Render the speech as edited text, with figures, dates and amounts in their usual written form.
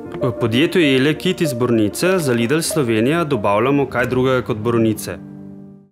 V podjetju Elekit iz Borovnice za Lidl Slovenija dobavljamo kaj drugega kot borovnice.